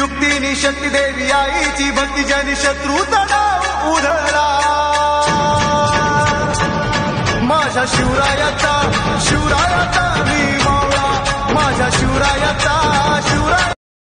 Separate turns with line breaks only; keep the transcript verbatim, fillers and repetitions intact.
रुक्मिणी शक्ती देवी आईची भक्ती जनी शत्रू तणाव उधळला। माझ्या शिवरायाचा शिवरायाचा